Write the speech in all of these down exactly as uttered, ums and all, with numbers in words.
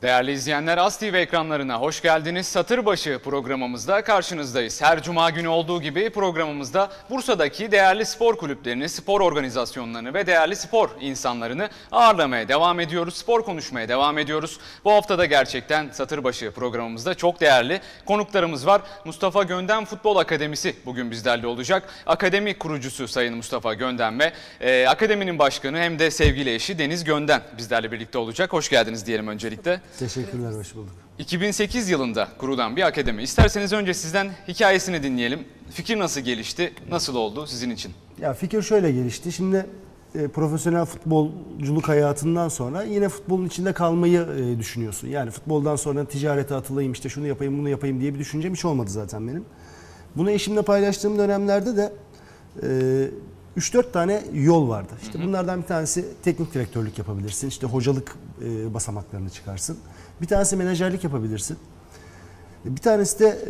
Değerli izleyenler, As T V ekranlarına hoş geldiniz. Satırbaşı programımızda karşınızdayız. Her cuma günü olduğu gibi programımızda Bursa'daki değerli spor kulüplerini, spor organizasyonlarını ve değerli spor insanlarını ağırlamaya devam ediyoruz. Spor konuşmaya devam ediyoruz. Bu hafta da gerçekten Satırbaşı programımızda çok değerli konuklarımız var. Mustafa Gönden Futbol Akademisi bugün bizlerle olacak. Akademi kurucusu Sayın Mustafa Gönden ve e, akademinin başkanı hem de sevgili eşi Deniz Gönden bizlerle birlikte olacak. Hoş geldiniz diyelim öncelikle. Teşekkürler, hoş bulduk. iki bin sekiz yılında kurulan bir akademi. İsterseniz önce sizden hikayesini dinleyelim. Fikir nasıl gelişti, nasıl oldu sizin için? Ya fikir şöyle gelişti. Şimdi e, profesyonel futbolculuk hayatından sonra yine futbolun içinde kalmayı e, düşünüyorsun. Yani futboldan sonra ticarete atılayım, işte şunu yapayım, bunu yapayım diye bir düşüncem hiç olmadı zaten benim. Bunu eşimle paylaştığım dönemlerde de e, üç dört tane yol vardı. İşte hı hı. Bunlardan bir tanesi teknik direktörlük yapabilirsin. İşte hocalık e, basamaklarını çıkarsın. Bir tanesi menajerlik yapabilirsin. Bir tanesi de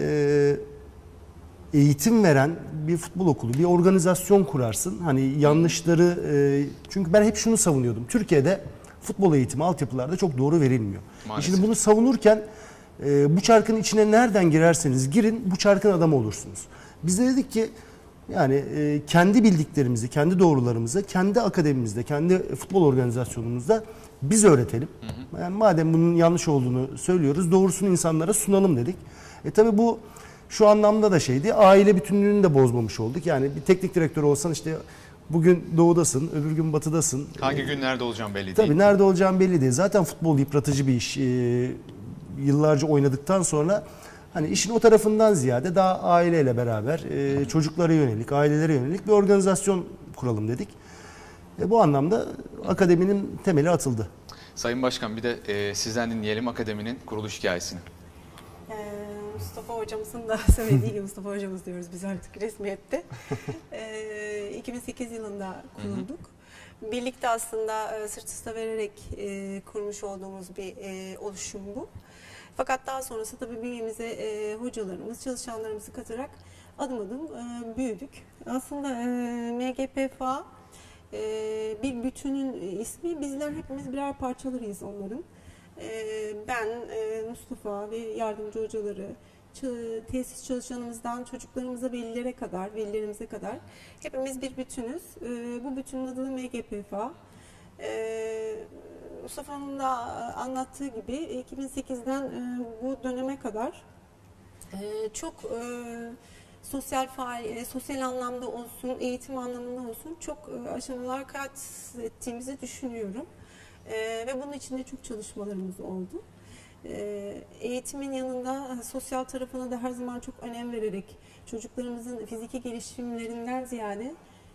e, eğitim veren bir futbol okulu, bir organizasyon kurarsın. Hani yanlışları, e, çünkü ben hep şunu savunuyordum. Türkiye'de futbol eğitimi altyapılarda çok doğru verilmiyor. E şimdi bunu savunurken e, bu çarkın içine nereden girerseniz girin, bu çarkın adamı olursunuz. Biz de dedik ki yani e, kendi bildiklerimizi, kendi doğrularımızı, kendi akademimizde, kendi futbol organizasyonumuzda biz öğretelim. Hı hı. Yani madem bunun yanlış olduğunu söylüyoruz, doğrusunu insanlara sunalım dedik. E tabi bu şu anlamda da şeydi, aile bütünlüğünü de bozmamış olduk. Yani bir teknik direktör olsan işte bugün doğudasın, öbür gün batıdasın. Hangi gün nerede olacağım belli değil. Tabii nerede olacağım belli değil. Zaten futbol yıpratıcı bir iş. E, yıllarca oynadıktan sonra hani işin o tarafından ziyade daha aileyle beraber e, çocuklara yönelik, ailelere yönelik bir organizasyon kuralım dedik. E, bu anlamda akademinin temeli atıldı. Sayın Başkan, bir de e, sizden dinleyelim akademinin kuruluş hikayesini. Ee, Mustafa hocamızın da söylediği gibi, Mustafa hocamız diyoruz biz artık resmiyette. Ee, iki bin sekiz yılında kurulduk. Hı hı. Birlikte aslında e, sırt üstü vererek e, kurmuş olduğumuz bir e, oluşum bu. Fakat daha sonrası tabii bünyemize e, hocalarımız, çalışanlarımızı katarak adım adım e, büyüdük. Aslında e, M G P F A e, bir bütünün ismi. Bizler hepimiz birer parçalarıyız onların. E, ben, e, Mustafa ve yardımcı hocaları, tesis çalışanımızdan çocuklarımıza, velilere kadar, velilerimize kadar hepimiz bir bütünüz. E, bu bütünün adı da M G P F A. E, Mustafa'nın da anlattığı gibi iki bin sekizden bu döneme kadar çok sosyal faal, sosyal anlamda olsun, eğitim anlamında olsun çok aşamalar kat ettiğimizi düşünüyorum. Ve bunun için de çok çalışmalarımız oldu. Eğitimin yanında sosyal tarafına da her zaman çok önem vererek çocuklarımızın fiziki gelişimlerinden ziyade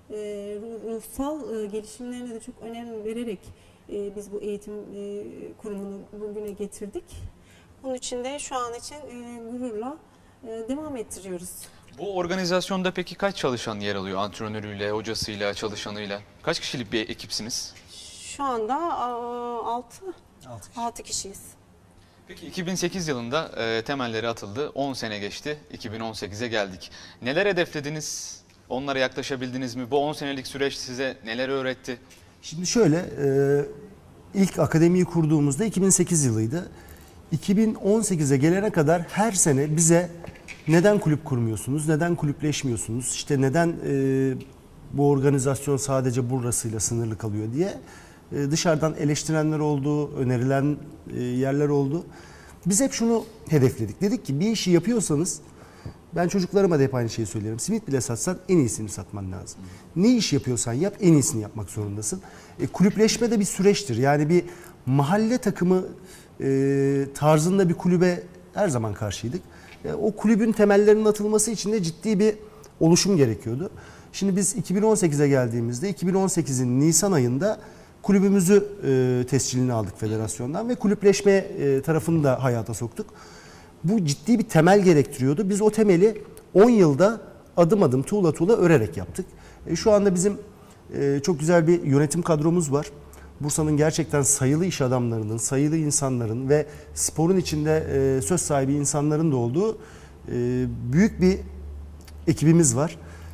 ruhsal gelişimlerine de çok önem vererek biz bu eğitim kurumunu bugüne getirdik. Bunun için de şu an için gururla devam ettiriyoruz. Bu organizasyonda peki kaç çalışan yer alıyor? Antrenörüyle, hocasıyla, çalışanıyla? Kaç kişilik bir ekipsiniz? Şu anda altı altı kişiyiz. Peki iki bin sekiz yılında e, temelleri atıldı. on sene geçti. iki bin on sekize geldik. Neler hedeflediniz? Onlara yaklaşabildiniz mi? Bu on senelik süreç size neler öğretti? Şimdi şöyle, e, ilk akademiyi kurduğumuzda iki bin sekiz yılıydı. iki bin on sekize gelene kadar her sene bize neden kulüp kurmuyorsunuz, neden kulüpleşmiyorsunuz, işte neden e, bu organizasyon sadece burasıyla sınırlı kalıyor diye e, dışarıdan eleştirenler oldu, önerilen e, yerler oldu. Biz hep şunu hedefledik. Dedik ki bir işi yapıyorsanız, ben çocuklarıma da hep aynı şeyi söylerim. Simit bile satsan en iyisini satman lazım. Ne iş yapıyorsan yap, en iyisini yapmak zorundasın. E, kulüpleşme de bir süreçtir. Yani bir mahalle takımı e, tarzında bir kulübe her zaman karşıydık. E, o kulübün temellerinin atılması için de ciddi bir oluşum gerekiyordu. Şimdi biz iki bin on sekize geldiğimizde iki bin on sekizin Nisan ayında kulübümüzü e, tescilini aldık federasyondan ve kulüpleşme e, tarafını da hayata soktuk. Bu ciddi bir temel gerektiriyordu. Biz o temeli on yılda adım adım tuğla tuğla örerek yaptık. E, şu anda bizim e, çok güzel bir yönetim kadromuz var. Bursa'nın gerçekten sayılı iş adamlarının, sayılı insanların ve sporun içinde e, söz sahibi insanların da olduğu e, büyük bir ekibimiz var.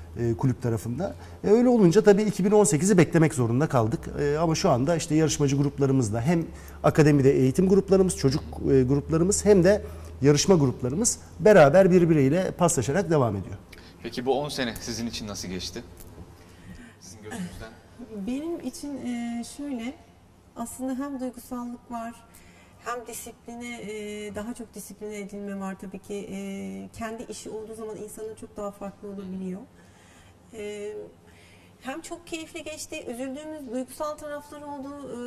e, kulüp tarafında. E, öyle olunca tabii iki bin on sekizi beklemek zorunda kaldık. E, ama şu anda işte yarışmacı gruplarımızla hem akademide eğitim gruplarımız, çocuk e, gruplarımız hem de yarışma gruplarımız beraber birbiriyle paslaşarak devam ediyor. Peki bu on sene sizin için nasıl geçti? Sizin gözünüzden. Benim için e, şöyle, aslında hem duygusallık var, hem disipline, e, daha çok disipline edilme var tabii ki. E, kendi işi olduğu zaman insanın çok daha farklı olabiliyor. E, hem çok keyifli geçti, üzüldüğümüz duygusal tarafları oldu, e,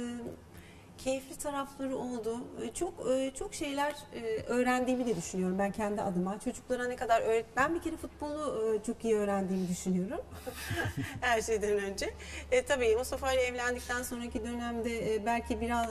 keyifli tarafları oldu. E, çok e, çok şeyler e, öğrendiğimi de düşünüyorum ben kendi adıma. Çocuklara ne kadar öğret... Ben bir kere futbolu e, çok iyi öğrendiğimi düşünüyorum. Her şeyden önce. E, tabii Mustafa ile evlendikten sonraki dönemde e, belki biraz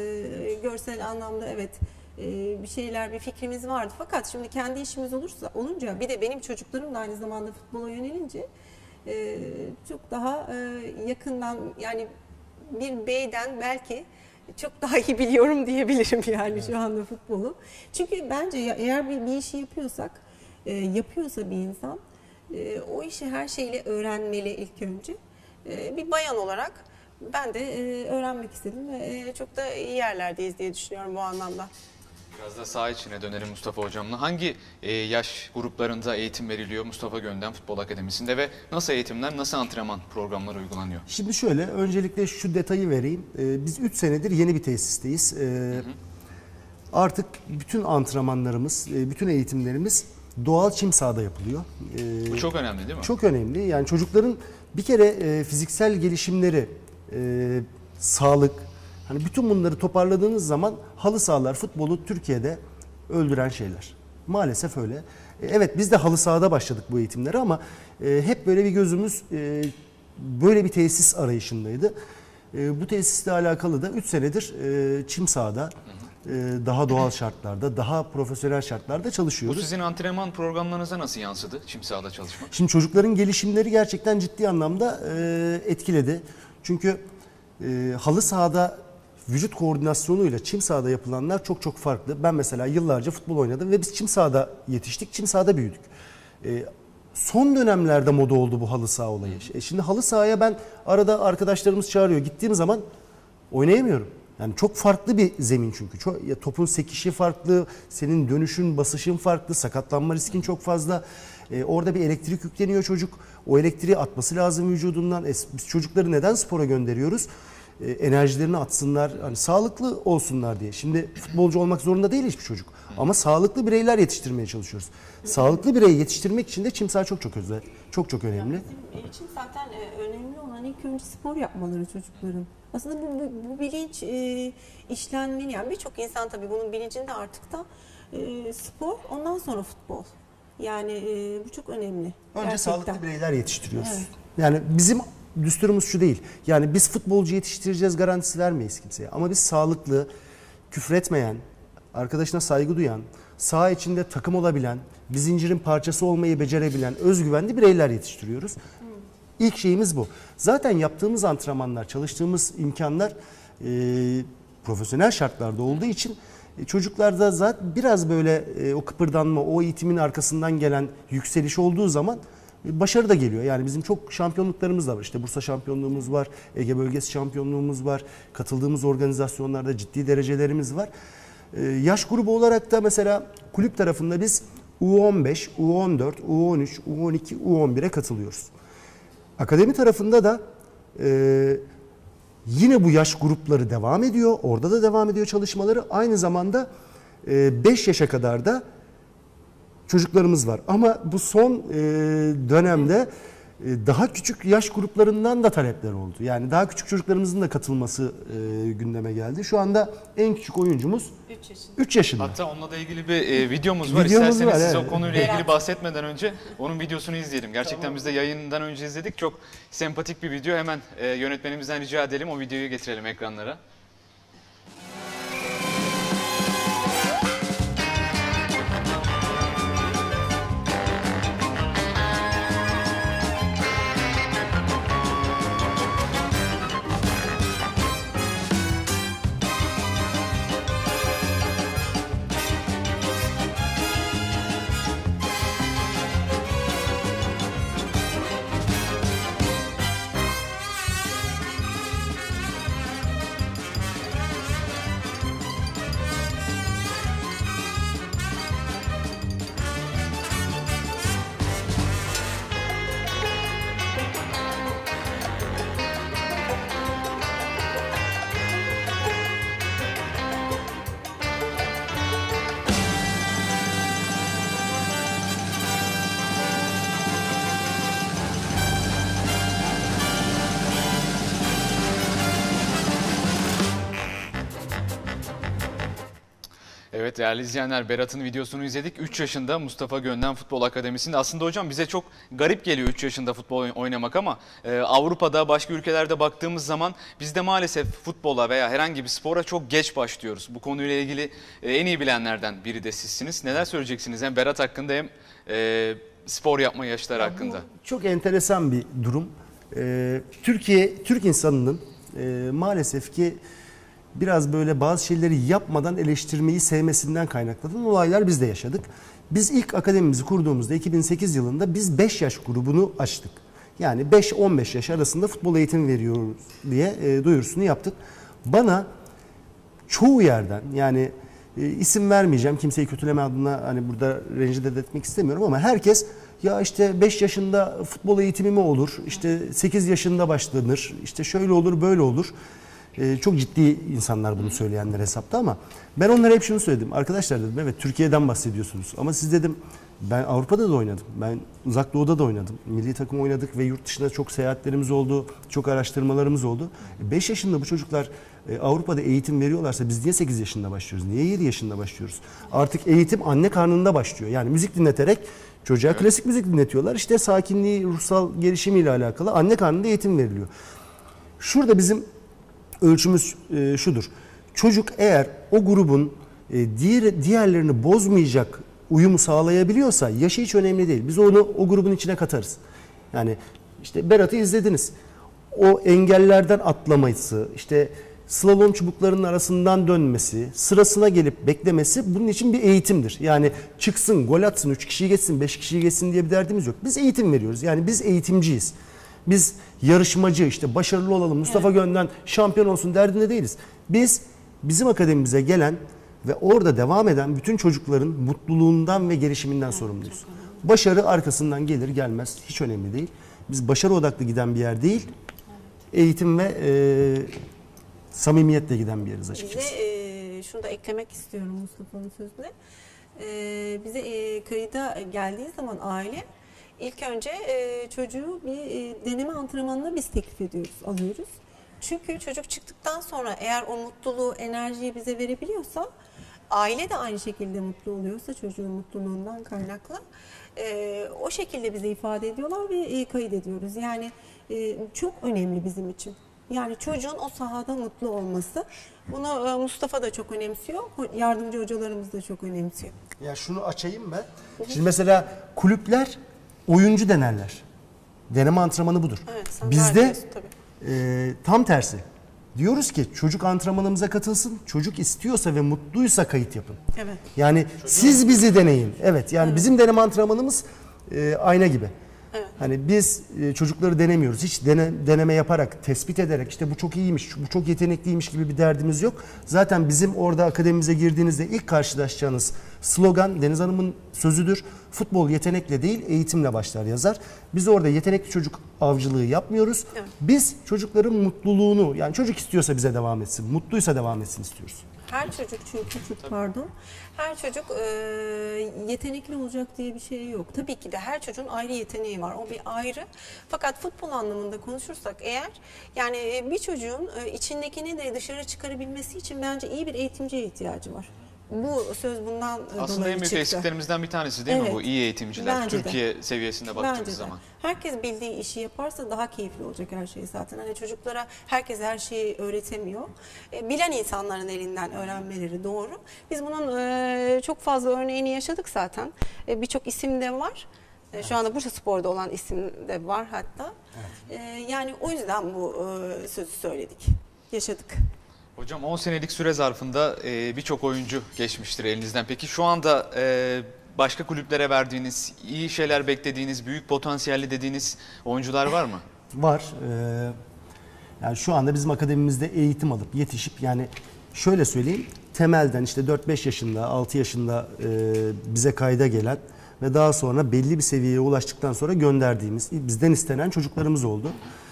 e, görsel anlamda evet e, bir şeyler, bir fikrimiz vardı. Fakat şimdi kendi işimiz olursa olunca, bir de benim çocuklarım da aynı zamanda futbola yönelince e, çok daha e, yakından, yani bir beyden belki çok daha iyi biliyorum diyebilirim yani evet. Şu anda futbolu. Çünkü bence eğer bir, bir işi yapıyorsak, e, yapıyorsa bir insan e, o işi her şeyle öğrenmeli ilk önce. E, bir bayan olarak ben de e, öğrenmek istedim ve e, çok da iyi yerlerdeyiz diye düşünüyorum bu anlamda. Biraz da saha içine dönelim Mustafa Hocam'la. Hangi e, yaş gruplarında eğitim veriliyor Mustafa Gönden Futbol Akademisi'nde ve nasıl eğitimler, nasıl antrenman programları uygulanıyor? Şimdi şöyle, öncelikle şu detayı vereyim. Ee, biz üç senedir yeni bir tesisteyiz. Ee, hı hı. Artık bütün antrenmanlarımız, bütün eğitimlerimiz doğal çim sahada yapılıyor. Ee, Bu çok önemli değil mi? Çok önemli. Yani çocukların bir kere e, fiziksel gelişimleri, e, sağlık, hani bütün bunları toparladığınız zaman halı sahalar futbolu Türkiye'de öldüren şeyler. Maalesef öyle. E, evet biz de halı sahada başladık bu eğitimlere ama e, hep böyle bir gözümüz e, böyle bir tesis arayışındaydı. E, bu tesisle alakalı da üç senedir e, çim sahada e, daha doğal şartlarda, daha profesyonel şartlarda çalışıyoruz. Bu sizin antrenman programlarınıza nasıl yansıdı çim sahada çalışmak? Şimdi çocukların gelişimleri gerçekten ciddi anlamda e, etkiledi. Çünkü e, halı sahada vücut koordinasyonuyla çim sahada yapılanlar çok çok farklı. Ben mesela yıllarca futbol oynadım ve biz çim sahada yetiştik, çim sahada büyüdük. E, son dönemlerde moda oldu bu halı saha olayı. E, şimdi halı sahaya ben arada arkadaşlarımız çağırıyor, gittiğim zaman oynayamıyorum. Yani çok farklı bir zemin çünkü. Çok, ya topun sekişi farklı, senin dönüşün, basışın farklı, sakatlanma riskin çok fazla. E, orada bir elektrik yükleniyor çocuk. O elektriği atması lazım vücudundan. E, biz çocukları neden spora gönderiyoruz? E, enerjilerini atsınlar, hani sağlıklı olsunlar diye. Şimdi futbolcu olmak zorunda değil hiçbir çocuk. Ama sağlıklı bireyler yetiştirmeye çalışıyoruz. Sağlıklı bireyi yetiştirmek için de çim saha çok çok özel, çok çok önemli. Ya bizim için zaten önemli olan ilk önce spor yapmaları çocukların. Aslında bu, bu, bu bilinç e, işlenmeli. Yani birçok insan tabii bunun bilincinde artık da e, spor, ondan sonra futbol. Yani e, bu çok önemli. Önce gerçekten. Sağlıklı bireyler yetiştiriyoruz. Evet. Yani bizim düsturumuz şu değil. Yani biz futbolcu yetiştireceğiz garantisi vermeyiz kimseye. Ama biz sağlıklı, küfretmeyen, arkadaşına saygı duyan, saha içinde takım olabilen, bir zincirin parçası olmayı becerebilen, özgüvenli bireyler yetiştiriyoruz. İlk şeyimiz bu. Zaten yaptığımız antrenmanlar, çalıştığımız imkanlar e, profesyonel şartlarda olduğu için e, çocuklarda zaten biraz böyle e, o kıpırdanma, o eğitimin arkasından gelen yükseliş olduğu zaman e, başarı da geliyor. Yani bizim çok şampiyonluklarımız da var. İşte Bursa şampiyonluğumuz var, Ege bölgesi şampiyonluğumuz var. Katıldığımız organizasyonlarda ciddi derecelerimiz var. E, yaş grubu olarak da mesela kulüp tarafında biz U on beş, U on dört, U on üç, U on iki, U on bire katılıyoruz. Akademi tarafında da e, yine bu yaş grupları devam ediyor. Orada da devam ediyor çalışmaları. Aynı zamanda e, beş yaşa kadar da çocuklarımız var. Ama bu son e, dönemde e, daha küçük yaş gruplarından da talepler oldu. Yani daha küçük çocuklarımızın da katılması e, gündeme geldi. Şu anda en küçük oyuncumuz üç yaşında. üç yaşında. Hatta onunla da ilgili bir e, videomuz var. Videomuz İsterseniz var, siz evet. o konuyla Evet. ilgili bahsetmeden önce onun videosunu izleyelim. Gerçekten tamam. Biz de yayından önce izledik. Çok sempatik bir video. Hemen e, yönetmenimizden rica edelim. O videoyu getirelim ekranlara. Evet değerli izleyenler, Berat'ın videosunu izledik. üç yaşında Mustafa Gönden Futbol Akademisi'nde. Aslında hocam bize çok garip geliyor üç yaşında futbol oynamak ama e, Avrupa'da, başka ülkelerde baktığımız zaman biz de maalesef futbola veya herhangi bir spora çok geç başlıyoruz. Bu konuyla ilgili e, en iyi bilenlerden biri de sizsiniz. Neler söyleyeceksiniz hem Berat hakkında hem e, spor yapma yaşları hakkında? Bu çok enteresan bir durum. Ee, Türkiye, Türk insanının e, maalesef ki biraz böyle bazı şeyleri yapmadan eleştirmeyi sevmesinden kaynaklanan olaylar biz de yaşadık. Biz ilk akademimizi kurduğumuzda iki bin sekiz yılında biz beş yaş grubunu açtık. Yani beş on beş yaş arasında futbol eğitimi veriyoruz diye e, duyurusunu yaptık. Bana çoğu yerden, yani e, isim vermeyeceğim, kimseyi kötüleme adına hani burada rencide etmek istemiyorum ama herkes ya işte beş yaşında futbol eğitimi mi olur, işte sekiz yaşında başlanır, işte şöyle olur böyle olur. Ee, çok ciddi insanlar bunu söyleyenler hesapta ama ben onlara hep şunu söyledim. Arkadaşlar dedim, evet Türkiye'den bahsediyorsunuz ama siz dedim, ben Avrupa'da da oynadım. Ben Uzak Doğu'da da oynadım. Milli takım oynadık ve yurt dışında çok seyahatlerimiz oldu. Çok araştırmalarımız oldu. beş yaşında bu çocuklar e, Avrupa'da eğitim veriyorlarsa biz niye sekiz yaşında başlıyoruz? Niye yedi yaşında başlıyoruz? Artık eğitim anne karnında başlıyor. Yani müzik dinleterek çocuğa evet. klasik müzik dinletiyorlar. İşte sakinliği, ruhsal gelişimiyle alakalı anne karnında eğitim veriliyor. Şurada bizim ölçümüz e, şudur. Çocuk eğer o grubun e, diğer diğerlerini bozmayacak uyumu sağlayabiliyorsa yaşı hiç önemli değil. Biz onu o grubun içine katarız. Yani işte Berat'ı izlediniz. O engellerden atlaması, işte slalom çubuklarının arasından dönmesi, sırasına gelip beklemesi bunun için bir eğitimdir. Yani çıksın, gol atsın, üç kişiyi geçsin, beş kişiyi geçsin diye bir derdimiz yok. Biz eğitim veriyoruz. Yani biz eğitimciyiz. Biz yarışmacı, işte başarılı olalım, Mustafa evet. Gönden şampiyon olsun derdinde değiliz. Biz bizim akademimize gelen ve orada devam eden bütün çocukların mutluluğundan ve gelişiminden evet, sorumluyuz. Başarı arkasından gelir gelmez hiç önemli değil. Biz başarı odaklı giden bir yer değil, eğitim ve e, samimiyetle giden bir yeriz açıkçası. Bize e, şunu da eklemek istiyorum Mustafa'nın sözüne. E, bize e, kayıda geldiği zaman aile İlk önce e, çocuğu bir e, deneme antrenmanına biz teklif ediyoruz, alıyoruz. Çünkü çocuk çıktıktan sonra eğer o mutluluğu, enerjiyi bize verebiliyorsa, aile de aynı şekilde mutlu oluyorsa çocuğun mutluluğundan kaynaklı, e, o şekilde bize ifade ediyorlar ve e, kaydediyoruz. Yani e, çok önemli bizim için. Yani çocuğun o sahada mutlu olması. Bunu e, Mustafa da çok önemsiyor, yardımcı hocalarımız da çok önemsiyor. Ya şunu açayım ben. Şimdi mesela kulüpler oyuncu denerler. Deneme antrenmanı budur. Evet, bizde e, tam tersi. Diyoruz ki çocuk antrenmanımıza katılsın. Çocuk istiyorsa ve mutluysa kayıt yapın. Evet. Yani çocuğun... siz bizi deneyin. Evet. Yani evet. bizim deneme antrenmanımız e, ayna gibi. Evet. Hani biz e, çocukları denemiyoruz. Hiç dene, deneme yaparak, tespit ederek işte bu çok iyiymiş, bu çok yetenekliymiş gibi bir derdimiz yok. Zaten bizim orada akademimize girdiğinizde ilk karşılaşacağınız slogan Deniz Hanım'ın sözüdür. Futbol yetenekle değil, eğitimle başlar yazar. Biz orada yetenekli çocuk avcılığı yapmıyoruz. Evet. Biz çocukların mutluluğunu, yani çocuk istiyorsa bize devam etsin, mutluysa devam etsin istiyoruz. Her çocuk çünkü çok pardon. Her çocuk e, yetenekli olacak diye bir şey yok. Tabii ki de her çocuğun ayrı yeteneği var. O bir ayrı. Fakat futbol anlamında konuşursak eğer, yani bir çocuğun e, içindekini de dışarı çıkarabilmesi için bence iyi bir eğitimciye ihtiyacı var. Bu söz bundan aslında dolayı en büyük çıktı. eksiklerimizden bir tanesi değil evet. mi bu iyi eğitimciler? Bence Türkiye de. seviyesinde baktığımız Bence zaman. De. Herkes bildiği işi yaparsa daha keyifli olacak her şey zaten. Hani çocuklara herkes her şeyi öğretemiyor. E, bilen insanların elinden öğrenmeleri doğru. Biz bunun e, çok fazla örneğini yaşadık zaten. E, Birçok isim de var. E, evet. Şu anda Bursaspor'da olan isim de var hatta. Evet. E, yani o yüzden bu e, sözü söyledik. Yaşadık. Hocam on senelik süre zarfında e, birçok oyuncu geçmiştir elinizden. Peki şu anda e, başka kulüplere verdiğiniz, iyi şeyler beklediğiniz, büyük potansiyelli dediğiniz oyuncular var mı? Var. Ee, yani şu anda bizim akademimizde eğitim alıp yetişip, yani şöyle söyleyeyim, temelden işte dört beş yaşında, altı yaşında e, bize kayda gelen ve daha sonra belli bir seviyeye ulaştıktan sonra gönderdiğimiz, bizden istenen çocuklarımız oldu.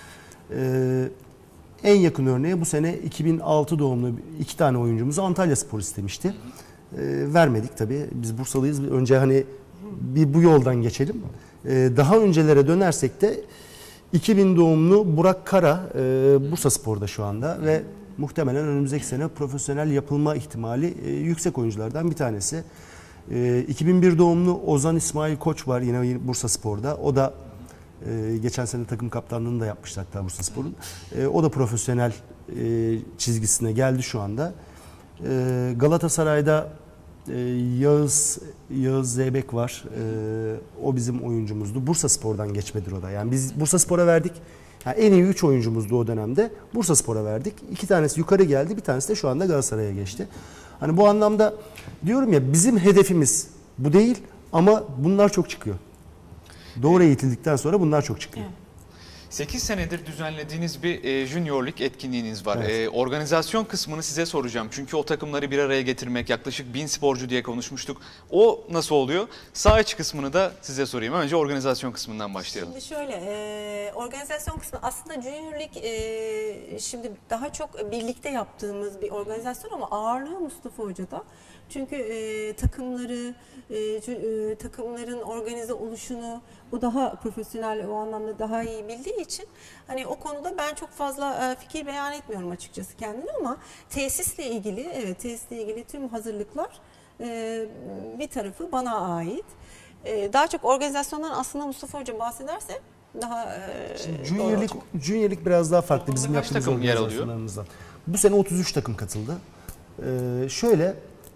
Ee, En yakın örneği bu sene iki bin altı doğumlu iki tane oyuncumuzu Antalyaspor istemişti. E, vermedik tabii. Biz Bursalıyız. Önce hani bir bu yoldan geçelim. E, daha öncelere dönersek de iki bin doğumlu Burak Kara e, Bursaspor'da şu anda ve muhtemelen önümüzdeki sene profesyonel yapılma ihtimali e, yüksek oyunculardan bir tanesi. E, iki bin bir doğumlu Ozan İsmail Koç var yine Bursaspor'da. O da e, geçen sene takım kaptanlığını da yapmıştı hatta Bursaspor'un. E, o da profesyonel e, çizgisine geldi şu anda. E, Galatasaray'da e, Yağız Yağız Zeybek var. E, o bizim oyuncumuzdu. Bursaspor'dan geçmedir o da. Yani biz Bursaspor'a verdik. Yani en iyi üç oyuncumuzdu o dönemde. Bursaspor'a verdik. İki tanesi yukarı geldi. Bir tanesi de şu anda Galatasaray'a geçti. Hani bu anlamda diyorum ya bizim hedefimiz bu değil ama bunlar çok çıkıyor. Doğru eğitildikten sonra bunlar çok çıkıyor. Evet. sekiz senedir düzenlediğiniz bir e, Junior Lig etkinliğiniz var. Evet. E, organizasyon kısmını size soracağım. Çünkü o takımları bir araya getirmek, yaklaşık bin sporcu diye konuşmuştuk. O nasıl oluyor? Sağ iç kısmını da size sorayım. Önce organizasyon kısmından başlayalım. Şimdi şöyle, e, organizasyon kısmı aslında Junior Lig e, şimdi daha çok birlikte yaptığımız bir organizasyon ama ağırlığı Mustafa Hoca'da. Çünkü e, takımları, e, e, takımların organize oluşunu o daha profesyonel, o anlamda daha iyi bildiği için hani o konuda ben çok fazla e, fikir beyan etmiyorum açıkçası kendime ama tesisle ilgili, evet tesisle ilgili tüm hazırlıklar e, bir tarafı bana ait. E, daha çok organizasyondan aslında Mustafa Hoca bahsederse daha e, Junior doğru Lig, Junior Lig biraz daha farklı bizim kaç yaptığımız takım yer alıyor? organizasyonlarımızdan. Bu sene otuz üç takım katıldı. Ee, şöyle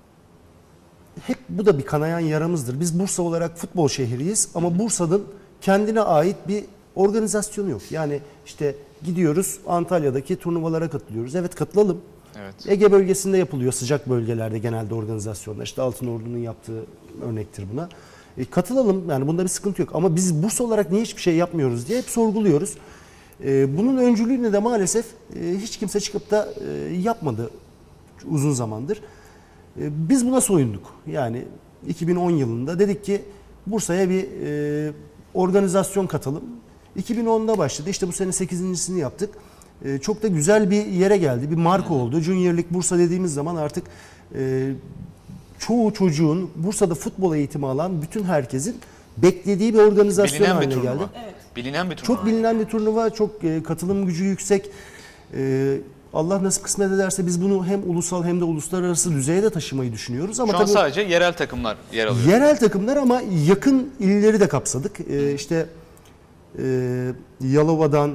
hep bu da bir kanayan yaramızdır. Biz Bursa olarak futbol şehriyiz ama Bursa'nın kendine ait bir organizasyonu yok. Yani işte gidiyoruz Antalya'daki turnuvalara katılıyoruz. Evet katılalım. Evet. Ege bölgesinde yapılıyor sıcak bölgelerde genelde organizasyonlar. İşte Altınordu'nun yaptığı örnektir buna. E, katılalım yani bunda bir sıkıntı yok. Ama biz Bursa olarak niye hiçbir şey yapmıyoruz diye hep sorguluyoruz. E, bunun öncülüğünü de maalesef e, hiç kimse çıkıp da e, yapmadı uzun zamandır. E, biz buna soyunduk. Yani iki bin on yılında dedik ki Bursa'ya bir e, organizasyon katalım. iki bin onda başladı. İşte bu sene sekizincisini yaptık. E, çok da güzel bir yere geldi. Bir marka oldu. Junior Lig Bursa dediğimiz zaman artık e, çoğu çocuğun Bursa'da futbol eğitimi alan bütün herkesin beklediği bir organizasyon Bilinen bir haline turnuva. geldi. Evet. Bilinen bir turnuva. Çok bilinen bir turnuva, çok e, katılım gücü yüksek. E, Allah nasip kısmet ederse biz bunu hem ulusal hem de uluslararası düzeye de taşımayı düşünüyoruz. Ama Şu an tabii sadece yerel takımlar yer alıyor. yerel takımlar ama yakın illeri de kapsadık. E, işte e, Yalova'dan,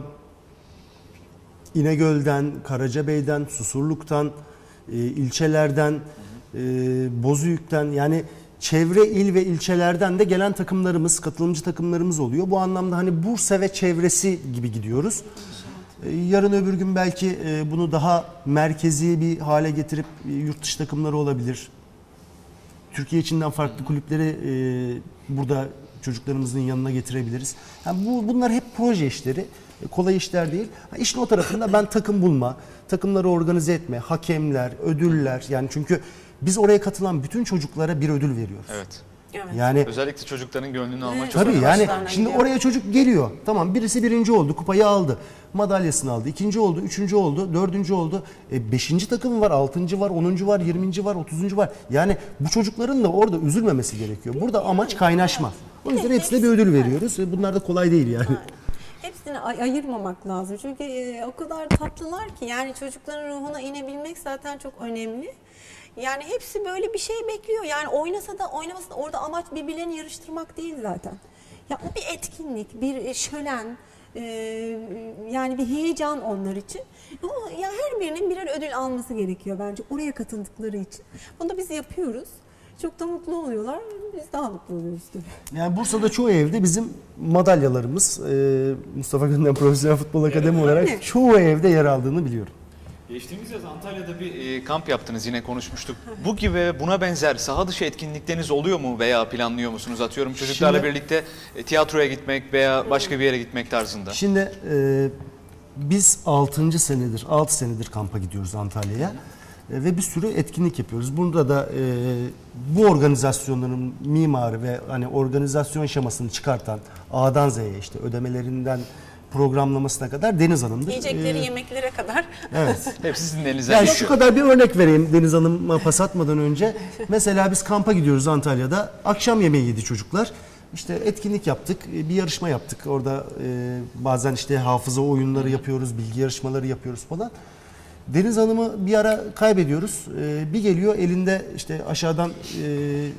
İnegöl'den, Karacabey'den, Susurluk'tan, e, ilçelerden, e, Bozüyük'ten yani çevre il ve ilçelerden de gelen takımlarımız, katılımcı takımlarımız oluyor. Bu anlamda hani Bursa ve çevresi gibi gidiyoruz. E, yarın öbür gün belki e, bunu daha merkezi bir hale getirip e, yurt dışı takımları olabilir. Türkiye içinden farklı kulüpleri e, burada çocuklarımızın yanına getirebiliriz. Yani bu bunlar hep proje işleri. Kolay işler değil. İşin o tarafında ben takım bulma, takımları organize etme, hakemler, ödüller yani çünkü biz oraya katılan bütün çocuklara bir ödül veriyoruz. Evet. Evet. Yani Özellikle çocukların gönlünü almak Evet. çok tabii önemli. yani başlarına şimdi gidiyor. oraya çocuk geliyor. Tamam birisi birinci oldu, kupayı aldı, madalyasını aldı, ikinci oldu, üçüncü oldu, dördüncü oldu. E, beşinci takım var, altıncı var, onuncu var, yirminci var, otuzuncu var. Yani bu çocukların da orada üzülmemesi gerekiyor. Burada amaç kaynaşma. O yüzden hepsine bir ödül veriyoruz. E, bunlar da kolay değil yani. Hepsini ay- ayırmamak lazım. Çünkü e, o kadar tatlılar ki yani çocukların ruhuna inebilmek zaten çok önemli. Yani hepsi böyle bir şey bekliyor. Yani oynasa da oynamasa da orada amaç birbirlerini yarıştırmak değil zaten. Ya o bir etkinlik, bir şölen, e, yani bir heyecan onlar için. Ama ya her birinin birer ödül alması gerekiyor bence oraya katıldıkları için. Bunu da biz yapıyoruz. Çok da mutlu oluyorlar. Biz daha mutlu oluyoruz tabii. Yani Bursa'da çoğu evde bizim madalyalarımız e, Mustafa Gönlem Profesyonel Futbol Akademi olarak çoğu evde yer aldığını biliyorum. Geçtiğimiz yaz Antalya'da bir e, kamp yaptınız yine konuşmuştuk. Bu gibi buna benzer saha dışı etkinlikleriniz oluyor mu veya planlıyor musunuz? Atıyorum çocuklarla Şimdi- birlikte e, tiyatroya gitmek veya başka bir yere gitmek tarzında. Şimdi e, biz altıncı senedir, altı senedir kampa gidiyoruz Antalya'ya. E, ve bir sürü etkinlik yapıyoruz. Burada da e, bu organizasyonların mimarı ve hani organizasyon şemasını çıkartan A'dan Z'ye işte ödemelerinden programlamasına kadar Deniz Hanım'dır. Yiyecekleri, E, yemeklere kadar. Evet. Hepsi sizin elinizden Yani şu geçiyor. kadar bir örnek vereyim Deniz Hanım'a pas atmadan önce. Mesela biz kampa gidiyoruz Antalya'da. Akşam yemeği yedi çocuklar. İşte etkinlik yaptık, bir yarışma yaptık. Orada e, bazen işte hafıza oyunları yapıyoruz, bilgi yarışmaları yapıyoruz falan. Deniz Hanım'ı bir ara kaybediyoruz. Ee, bir geliyor elinde işte aşağıdan e,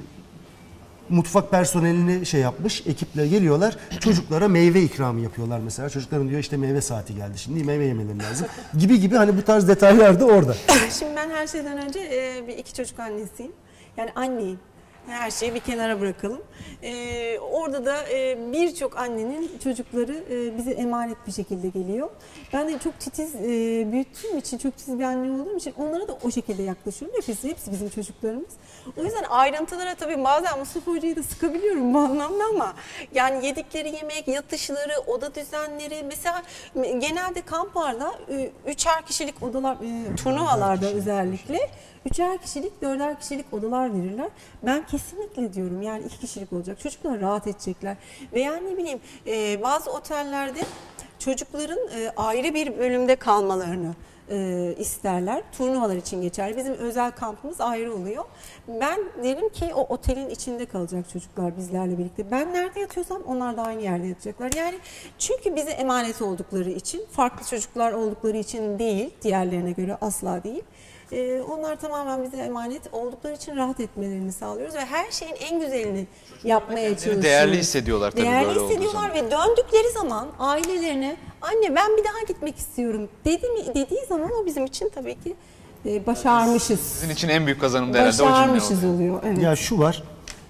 mutfak personelini şey yapmış, ekiple geliyorlar. Çocuklara meyve ikramı yapıyorlar mesela. Çocukların diyor işte meyve saati geldi şimdi meyve yemeleri lazım. Gibi gibi hani bu tarz detaylar da orada. Şimdi ben her şeyden önce e, bir iki çocuk annesiyim. Yani anneyim. Her şeyi bir kenara bırakalım. Ee, orada da e, birçok annenin çocukları e, bize emanet bir şekilde geliyor. Ben de çok titiz e, büyüttüğüm için, çok titiz bir anne olduğum için onlara da o şekilde yaklaşıyorum. Hepsi, hepsi bizim çocuklarımız. O yüzden ayrıntılara tabii bazen Mustafa Hoca'yı da sıkabiliyorum bu anlamda ama yani yedikleri yemek, yatışları, oda düzenleri, mesela genelde kamplarda e, üçer kişilik odalar, e, turnuvalarda özellikle üçer kişilik, dörder kişilik odalar verirler. Ben kesinlikle diyorum yani iki kişilik olacak. Çocuklar rahat edecekler. Veya ne bileyim e, bazı otellerde çocukların e, ayrı bir bölümde kalmalarını e, isterler. Turnuvalar için geçer. Bizim özel kampımız ayrı oluyor. Ben derim ki o otelin içinde kalacak çocuklar bizlerle birlikte. Ben nerede yatıyorsam onlar da aynı yerde yatacaklar. Yani çünkü bize emanet oldukları için, farklı çocuklar oldukları için değil, diğerlerine göre asla değil. Ee, onlar tamamen bize emanet oldukları için rahat etmelerini sağlıyoruz ve her şeyin en güzelini yapmaya çalışıyoruz. Değerli hissediyorlar tabii Değerli böyle olduğu hissediyorlar zaman. ve döndükleri zaman ailelerine anne ben bir daha gitmek istiyorum dedi mi, dediği zaman o bizim için tabii ki e, başarmışız. Sizin için en büyük kazanım da herhalde o cümle Başarmışız oluyor. oluyor. Evet. Ya şu var,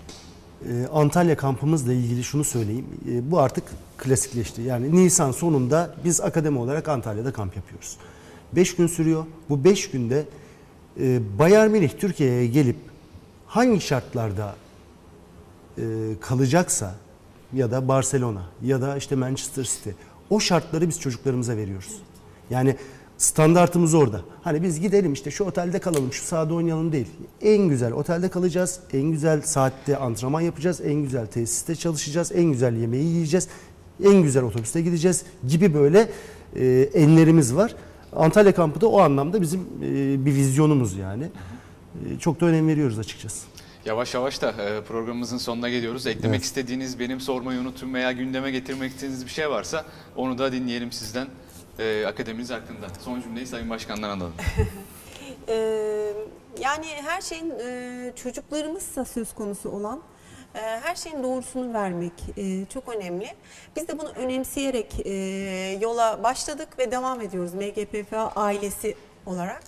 e, Antalya kampımızla ilgili şunu söyleyeyim. E, bu artık klasikleşti. Yani Nisan sonunda biz akademi olarak Antalya'da kamp yapıyoruz. beş gün sürüyor. Bu beş günde e, Bayern Münih Türkiye'ye gelip hangi şartlarda e, kalacaksa ya da Barcelona ya da işte Manchester City, o şartları biz çocuklarımıza veriyoruz. Yani standartımız orada. Hani biz gidelim işte şu otelde kalalım, şu sahada oynayalım değil. En güzel otelde kalacağız, en güzel saatte antrenman yapacağız, en güzel tesiste çalışacağız, en güzel yemeği yiyeceğiz, en güzel otobüste gideceğiz gibi böyle e, enlerimiz var. Antalya kampı da o anlamda bizim e, bir vizyonumuz yani. E, çok da önem veriyoruz açıkçası. Yavaş yavaş da e, programımızın sonuna geliyoruz. Eklemek Evet. istediğiniz, benim sormayı unuttum veya gündeme getirmek istediğiniz bir şey varsa onu da dinleyelim sizden. E, akademiniz hakkında. Son cümleyi Sayın Başkan'dan alalım. Ee, yani her şeyin e, çocuklarımızsa söz konusu olan e, her şeyin doğrusunu vermek e, çok önemli. Biz de bunu önemseyerek e, yola başladık ve devam ediyoruz M G P F A ailesi olarak.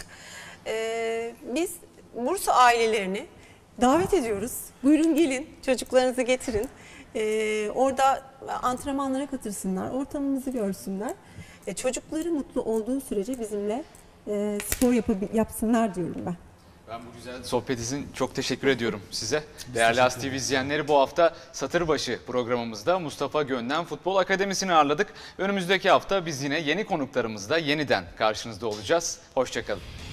E, biz Bursa ailelerini davet ediyoruz. Buyurun gelin, çocuklarınızı getirin. E, orada antrenmanlara katılsınlar, ortamımızı görsünler. E, çocukları mutlu olduğu sürece bizimle e, spor yapabil- yapsınlar diyorum ben. Ben bu güzel sohbet için çok teşekkür ediyorum size. Değerli As T V izleyenleri, bu hafta Satırbaşı programımızda Mustafa Gönlem Futbol Akademisi'ni ağırladık. Önümüzdeki hafta biz yine yeni konuklarımızla yeniden karşınızda olacağız. Hoşça kalın.